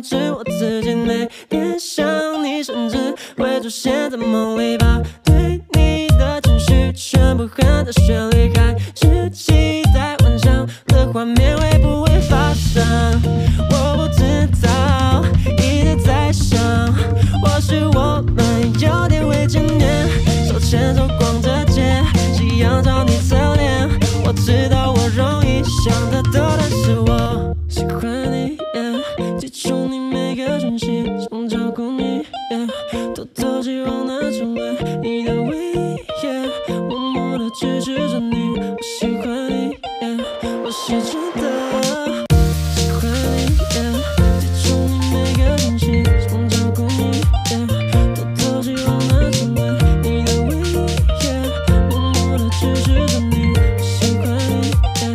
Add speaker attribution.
Speaker 1: 制我自己，每天想你，甚至会出现在梦里，把对你的情绪全部哼到旋律，还是期待幻想的画面会不会发生？我不知道，一直在想，或许我们有点未见面，手牵手逛着街，夕阳照你侧脸，我知道我容易想得多，但是我喜欢你，记住你每个讯息，想照顾你，偷偷希望能成为你的唯一，默默地支持着你，我喜欢你，我是真的。